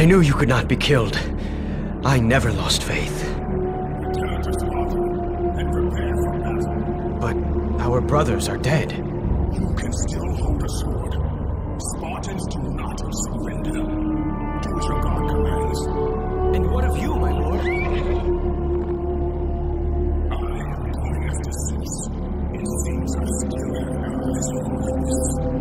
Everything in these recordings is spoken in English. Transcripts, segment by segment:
knew you could not be killed. I never lost faith. Return to Sparta and prepare for battle. But our brothers are dead. You can still hold a sword. Spartans do not surrender. Do what your god commands. And what of you, my lord? I am going after Zeus. It seems I still have eyes for this.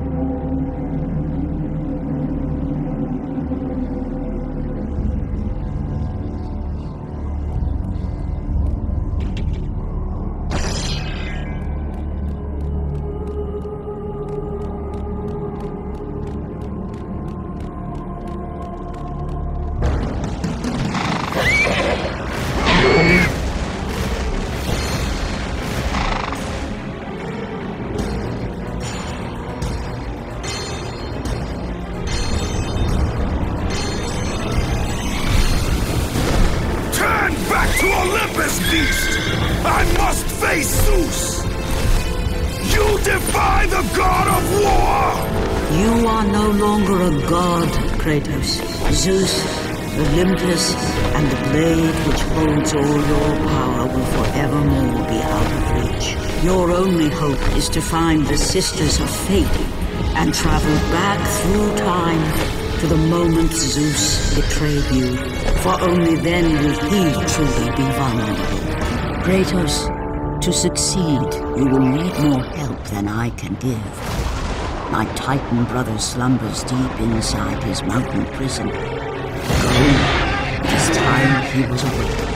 I must face Zeus! You defy the god of war! You are no longer a god, Kratos. Zeus, Olympus, and the blade which holds all your power will forevermore be out of reach. Your only hope is to find the Sisters of Fate and travel back through time to the moment Zeus betrayed you, for only then will he truly be vulnerable. Kratos, to succeed, you will need more help than I can give. My Titan brother slumbers deep inside his mountain prison. Go, it is time he was awakened.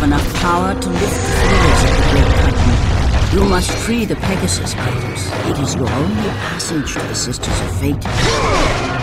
enough power to lift the floors of the Great Curtain. You must free the Pegasus, Kratos. It is your only passage to the Sisters of Fate.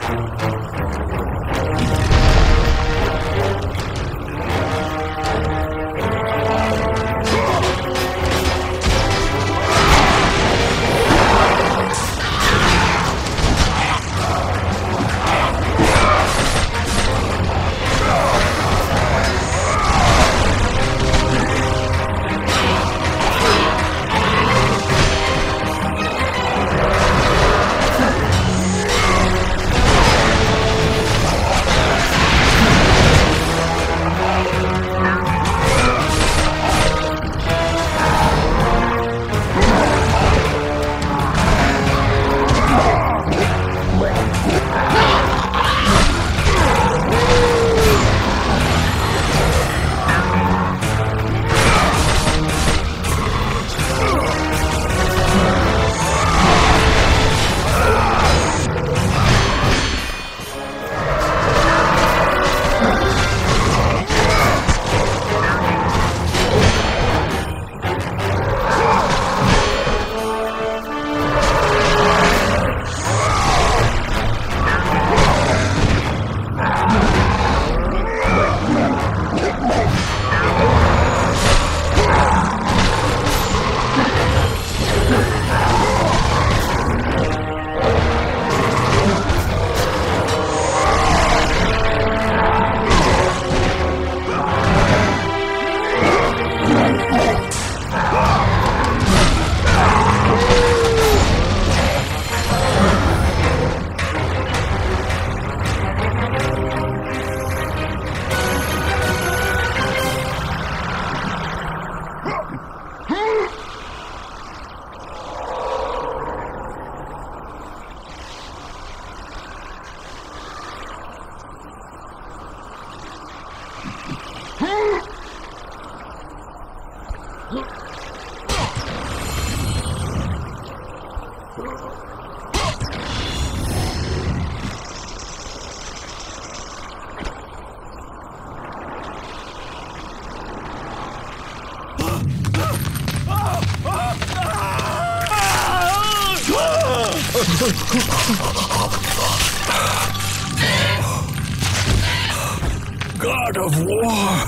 God of War,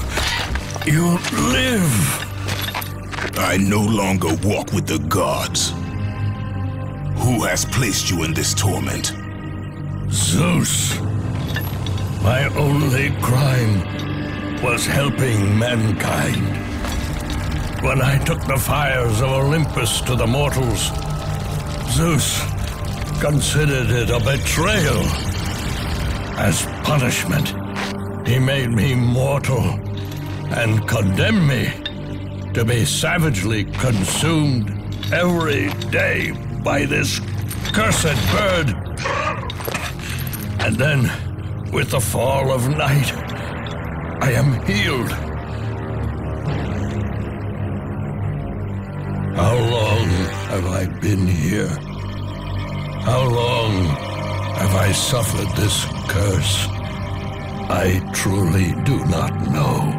you live. I no longer walk with the gods. Who has placed you in this torment? Zeus. My only crime was helping mankind. When I took the fires of Olympus to the mortals, Zeus considered it a betrayal. As punishment, he made me mortal and condemned me to be savagely consumed every day by this cursed bird. And then, with the fall of night, I am healed. How long have I been here? How long have I suffered this curse? I truly do not know.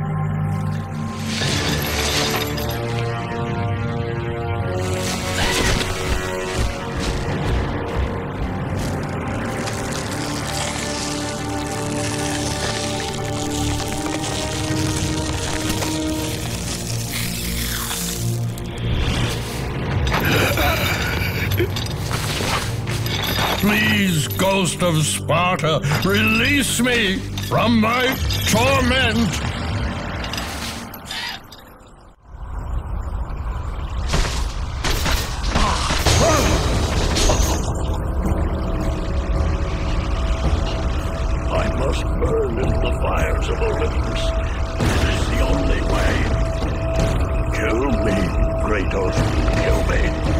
Please, Ghost of Sparta, release me from my torment! I must burn in the fires of Olympus. This is the only way. Kill me, Kratos, kill me.